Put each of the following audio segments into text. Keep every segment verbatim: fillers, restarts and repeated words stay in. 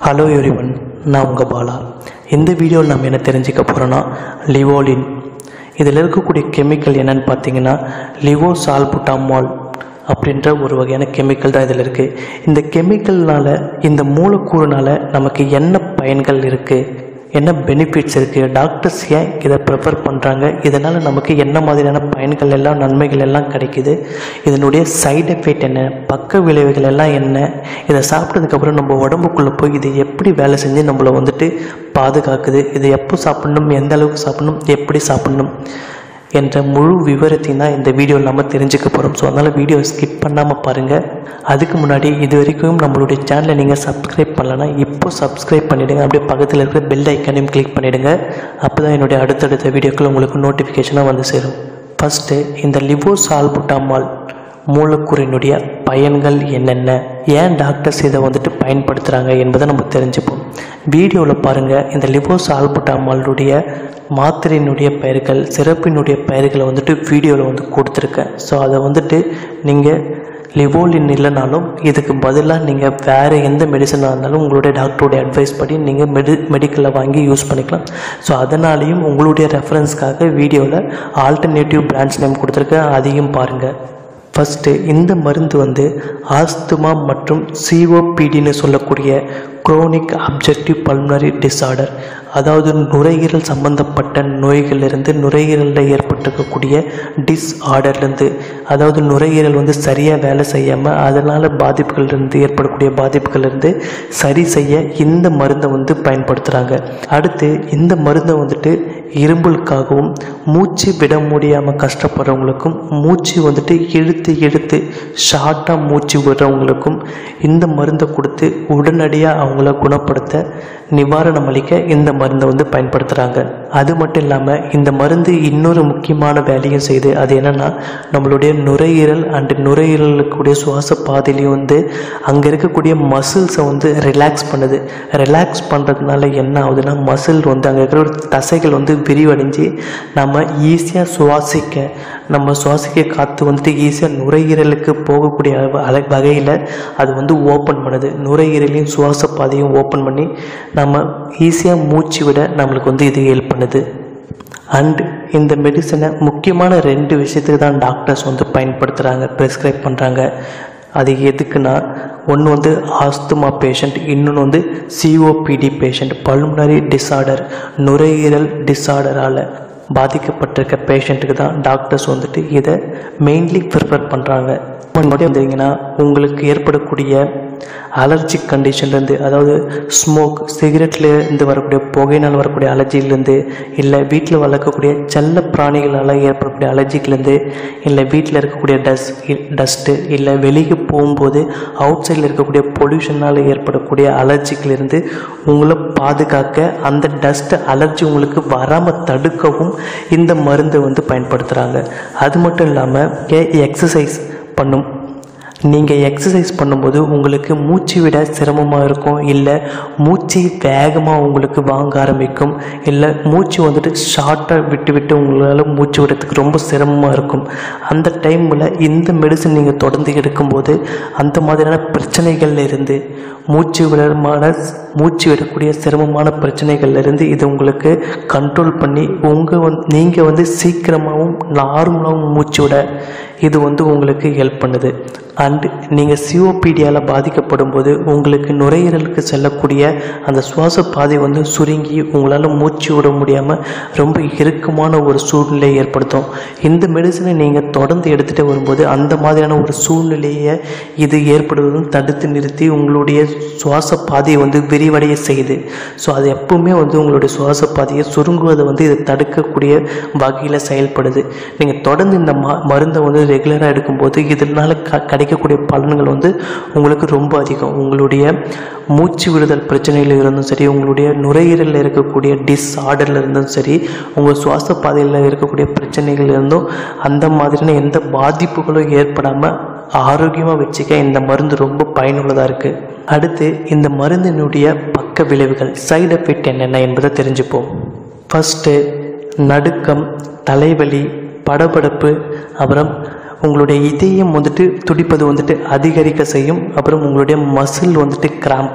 Hello everyone, நான் உங்கள் பாலா. இந்த வீடியோவில் நம்ம என்ன தெரிஞ்சுக்க போகிறோன்னா, லிவோலின். இதில் இருக்கக்கூடிய கெமிக்கல் என்னென்னு பார்த்தீங்கன்னா லிவோசால்புட்டாமால் அப்படின்ற ஒரு வகையான கெமிக்கல் தான் இதில் இருக்குது. இந்த கெமிக்கல்னால், இந்த மூலக்கூறுனால் நமக்கு என்ன பயன்கள் இருக்குது, என்ன பெனிஃபிட்ஸ் இருக்குது, டாக்டர்ஸ் ஏன் இதை ப்ரிஃபர் பண்ணுறாங்க, இதனால் நமக்கு என்ன மாதிரியான பயன்கள் எல்லாம் நன்மைகள் எல்லாம் கிடைக்குது, இதனுடைய சைடு எஃபெக்ட் என்ன, பக்க விளைவுகள் எல்லாம் என்ன, இதை சாப்பிட்டதுக்கப்புறம் நம்ம உடம்புக்குள்ளே போய் இது எப்படி வேலை செஞ்சு நம்மளை வந்துட்டு பாதுகாக்குது, இதை எப்போ சாப்பிட்ணும், எந்த அளவுக்கு சாப்பிட்ணும், எப்படி சாப்பிட்ணும் என்ற முழு விவரத்தையும் தான் இந்த வீடியோவில் நம்ம தெரிஞ்சுக்க போகிறோம். ஸோ அதனால் வீடியோ ஸ்கிப் பண்ணாமல் பாருங்கள். அதுக்கு முன்னாடி இது வரைக்கும் நம்மளுடைய சேனலை நீங்கள் சப்ஸ்கிரைப் பண்ணலன்னா இப்போ சப்ஸ்கிரைப் பண்ணிவிடுங்க. அப்படியே பக்கத்தில் இருக்கிற பெல் ஐக்கனையும் கிளிக் பண்ணிவிடுங்க. அப்போ தான் என்னுடைய அடுத்தடுத்த வீடியோக்கள் உங்களுக்கு நோட்டிஃபிகேஷனாக வந்து சேரும். ஃபஸ்ட்டு, இந்த லிவோசால்புட்டாமால் மூலக்கூறினுடைய பயன்கள் என்னென்ன, ஏன் டாக்டர்ஸ் இதை வந்துட்டு பயன்படுத்துகிறாங்க என்பதை நம்ம தெரிஞ்சுப்போம். வீடியோவில் பாருங்கள். இந்த லிவோசால்புட்டாமாலுடைய மாத்திரையினுடைய பெயர்கள், சிறப்பினுடைய பெயர்களை வந்துட்டு வீடியோவில் வந்து கொடுத்துருக்கேன். ஸோ அதை வந்துட்டு நீங்கள் லிவோலின் இல்லைனாலும் இதுக்கு பதிலாக நீங்கள் வேறு எந்த மெடிசனாக இருந்தாலும் உங்களுடைய டாக்டருடைய அட்வைஸ் படி நீங்கள் மெடி மெடிக்கலில் வாங்கி யூஸ் பண்ணிக்கலாம். ஸோ அதனாலேயும் உங்களுடைய ரெஃபரன்ஸ்க்காக வீடியோவில் ஆல்டர்னேட்டிவ் பிராண்ட்ஸ் நேம் கொடுத்துருக்கேன், அதையும் பாருங்கள். ஃபஸ்ட்டு, இந்த மருந்து வந்து ஆஸ்துமா மற்றும் சிஓபிடின்னு சொல்லக்கூடிய குரோனிக் அப்ஜெக்டிவ் பல்மனரி டிஸார்டர், அதாவது நுரையீரல் சம்பந்தப்பட்ட நோய்களிலிருந்து, நுரையீரலில் ஏற்பட்டிருக்கக்கூடிய டிஸ்ஆர்டர்லேருந்து, அதாவது நுரையீரல் வந்து சரியாக வேலை செய்யாமல் அதனால் பாதிப்புகள்லேருந்து ஏற்படக்கூடிய பாதிப்புகள்லேருந்து சரி செய்ய இந்த மருந்தை வந்து பயன்படுத்துகிறாங்க. அடுத்து, இந்த மருந்தை வந்துட்டு இரும்பலுக்காகவும், மூச்சு விட முடியாமல் கஷ்டப்படுறவங்களுக்கும், மூச்சு வந்துட்டு இழுத்து இழுத்து ஷார்ட்டாக மூச்சு விடுறவங்களுக்கும் இந்த மருந்தை கொடுத்து உடனடியாக அவங்கள குணப்படுத்த, நிவாரணம் அளிக்க இந்த மருந்தை வந்து பயன்படுத்துகிறாங்க. அது மட்டும் இல்லாமல் இந்த மருந்து இன்னொரு முக்கியமான வேலையும் செய்யுது. அது என்னென்னா, நம்மளுடைய நுரையீரல் அண்டு நுரையீரலுக்குடைய சுவாச பாதையிலையும் வந்து அங்கே இருக்கக்கூடிய மசில்ஸை வந்து ரிலாக்ஸ் பண்ணுது. ரிலாக்ஸ் பண்ணுறதுனால என்ன ஆகுதுன்னா, மசில் வந்து அங்கே இருக்கிற ஒரு தசைகள் வந்து விரிவடைஞ்சு நம்ம ஈஸியாக சுவாசிக்க, நம்ம சுவாசிக்க காற்று வந்துட்டு ஈஸியாக நுரையீரலுக்கு போகக்கூடிய அலை வகையில் அது வந்து ஓப்பன் பண்ணுது. நுரையீரலையும் சுவாச பாதையும் ஓப்பன் பண்ணி நம்ம ஈஸியாக மூச்சு விட நம்மளுக்கு வந்து இது ஹெல்ப் பண்ணுது. அண்ட் இந்த மெடிசனை முக்கியமான ரெண்டு விஷயத்துக்கு தான் டாக்டர்ஸ் வந்து பயன்படுத்துகிறாங்க, ப்ரிஸ்கிரைப் பண்ணுறாங்க. அது எதுக்குன்னா, ஒன்று வந்து ஆஸ்துமா பேஷண்ட், இன்னொன்று வந்து சிஓபிடி பேஷண்ட், பல்மனரி டிஸார்டர், நுரையீரல் டிஸார்டரால் பாதிக்கப்பட்டிருக்க பேஷண்ட்டுக்கு தான் டாக்டர்ஸ் வந்துட்டு இதை மெயின்லி ப்ரிஃபர் பண்ணுறாங்க. முன்னாடி வந்தீங்கன்னா உங்களுக்கு ஏற்படக்கூடிய அலர்ஜிக் கண்டிஷன்லேருந்து, அதாவது ஸ்மோக், சிகரெட்லேருந்து வரக்கூடிய புகையினால் வரக்கூடிய அலர்ஜிலேருந்து, இல்லை வீட்டில் வளர்க்கக்கூடிய செல்ல பிராணிகளால் ஏற்படக்கூடிய அலர்ஜிக்கிலேருந்து, இல்லை வீட்டில் இருக்கக்கூடிய டஸ்ட் டஸ்ட்டு இல்லை வெளியே போகும்போது அவுட் சைடில் இருக்கக்கூடிய பொல்யூஷனால் ஏற்படக்கூடிய அலர்ஜிக்கிலேருந்து உங்களை பாதுகாக்க, அந்த டஸ்ட் அலர்ஜி உங்களுக்கு வராமல் தடுக்கவும் இந்த மருந்தை வந்து பயன்படுத்துகிறாங்க. அது மட்டும் இல்லாமல் எக்ஸசைஸ் பண்ணும் நீங்கள் எக்ஸசைஸ் பண்ணும்போது உங்களுக்கு மூச்சு விட சிரமமாக இருக்கும், இல்லை மூச்சு வேகமாக உங்களுக்கு வாங்க ஆரம்பிக்கும், இல்லை மூச்சு வந்துட்டு ஷார்ட்டாக விட்டு விட்டு உங்களால் மூச்சு விடுறதுக்கு ரொம்ப சிரமமாக இருக்கும். அந்த டைமில் இந்த மெடிசன் நீங்கள் தொடர்ந்து எடுக்கும்போது அந்த மாதிரியான பிரச்சனைகள்ல இருந்து, மூச்சு விடமான மூச்சு விடக்கூடிய சிரமமான பிரச்சனைகள்லேருந்து இது உங்களுக்கு கண்ட்ரோல் பண்ணி உங்கள் வந்து நீங்கள் வந்து சீக்கிரமாகவும் நார்மலாகவும் மூச்சு விட இது வந்து உங்களுக்கு ஹெல்ப் பண்ணுது. அண்டு நீங்கள் சிஓபிடியால் பாதிக்கப்படும் போது உங்களுக்கு நுரையீரலுக்கு செல்லக்கூடிய அந்த சுவாச பாதை வந்து சுருங்கி உங்களால் மூச்சு விட முடியாமல் ரொம்ப இறுக்கமான ஒரு சூழ்நிலை ஏற்படுத்தும். இந்த மெடிசனை நீங்கள் தொடர்ந்து எடுத்துகிட்டு வரும்போது அந்த மாதிரியான ஒரு சூழ்நிலையை இது ஏற்படுவதும் தடுத்து நிறுத்தி உங்களுடைய சுவாச பாதையை வந்து விரிவடைய செய்யுது. ஸோ அது எப்பவுமே வந்து உங்களுடைய சுவாச பாதையை சுருங்குவதை வந்து இதை தடுக்கக்கூடிய வகையில் செயல்படுது. நீங்கள் தொடர்ந்து இந்த ம மருந்தை வந்து ரெகுலராக எடுக்கும்போது இதனால் க கிடைக்கக்கூடிய பலன்கள் வந்து உங்களுக்கு ரொம்ப அதிகம். உங்களுடைய மூச்சு விடுதல் பிரச்சனையில் இருந்தும் சரி, உங்களுடைய நுரையீரலில் இருக்கக்கூடிய டிஸ்ஆர்டரில் இருந்தும் சரி, உங்கள் சுவாச பாதையில் இருக்கக்கூடிய பிரச்சனைகள் இருந்தும் அந்த மாதிரியான எந்த பாதிப்புகளும் ஏற்படாமல் ஆரோக்கியமாக வச்சுக்க இந்த மருந்து ரொம்ப பயனுள்ளதாக இருக்குது. அடுத்து, இந்த மருந்தினுடைய பக்க விளைவுகள், சைடு எஃபெக்ட் என்னென்ன என்பதை தெரிஞ்சுப்போம். ஃபஸ்ட்டு, நடுக்கம், தலைவலி, படபடப்பு, அப்புறம் உங்களுடைய இதயம் வந்துட்டு துடிப்பது வந்துட்டு அதிகரிக்க செய்யும். அப்புறம் உங்களுடைய மசில் வந்துட்டு கிராம்ப்,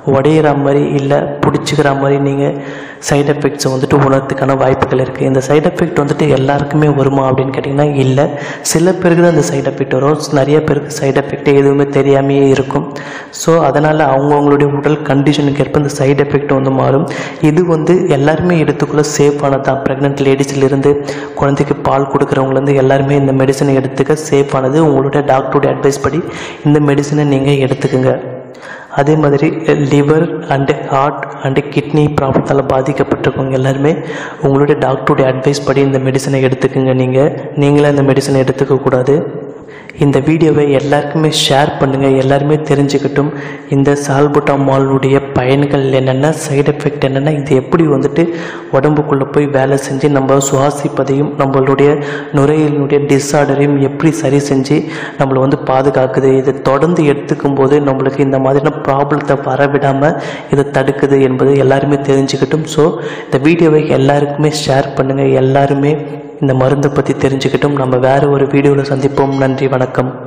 உடையிற மாதிரி இல்லை பிடிச்சிக்கிற மாதிரி நீங்கள் சைடு எஃபெக்ட்ஸை வந்துட்டு உணர்றதுக்கான வாய்ப்புகள் இருக்குது. இந்த சைடு எஃபெக்ட் வந்துட்டு எல்லாருக்குமே வருமா அப்படின்னு கேட்டிங்கன்னா இல்லை. சில பேருக்கு தான் இந்த சைடு எஃபெக்ட் வரும், நிறைய பேருக்கு சைடு எஃபெக்ட் எதுவுமே தெரியாமையே இருக்கும். ஸோ அதனால் அவங்கவுங்களுடைய உடல் கண்டிஷனுக்கு ஏற்ப இந்த சைடு எஃபெக்ட் வந்து மாறும். இது வந்து எல்லாருமே எடுத்துக்குள்ள சேஃபானது தான். ப்ரெக்னென்ட் லேடிஸ்லேருந்து குழந்தைக்கு பால் கொடுக்குறவங்கலேருந்து எல்லாருமே இந்த மெடிசனை எடுத்துக்க சேஃபானது. உங்களுடைய டாக்டருடைய அட்வைஸ் படி இந்த மெடிசனை நீங்கள் எடுத்துக்கோங்க. அதே மாதிரி liver and heart and kidney ப்ராப்ளத்தால் பாதிக்கப்பட்டிருக்கவங்க எல்லாருமே உங்களுடைய டாக்டருடைய அட்வைஸ் படி இந்த மெடிசனை எடுத்துக்கோங்க. நீங்கள் நீங்களே இந்த மெடிசனை எடுத்துக்கக்கூடாது. இந்த வீடியோவை எல்லாருக்குமே ஷேர் பண்ணுங்கள், எல்லாருமே தெரிஞ்சுக்கிட்டும் இந்த சால்புட்டாமாலுடைய பயன்கள் என்னென்ன, சைடு எஃபெக்ட் என்னென்ன, இது எப்படி வந்துட்டு உடம்புக்குள்ளே போய் வேலை செஞ்சு நம்ம சுவாசிப்பதையும் நம்மளுடைய நுரையீரலுடைய டிஸார்டரையும் எப்படி சரி செஞ்சு நம்மளை வந்து பாதுகாக்குது, இதை தொடர்ந்து எடுத்துக்கும் போது நம்மளுக்கு இந்த மாதிரியான ப்ராப்ளத்தை வரவிடாமல் இதை தடுக்குது என்பது எல்லாருமே தெரிஞ்சுக்கிட்டும். ஸோ இந்த வீடியோவை எல்லாருக்குமே ஷேர் பண்ணுங்கள், எல்லாருமே இந்த மருந்தை பற்றி தெரிஞ்சுக்கிட்டும். நம்ம வேறு ஒரு வீடியோவில் சந்திப்போம். நன்றி, வணக்கம்.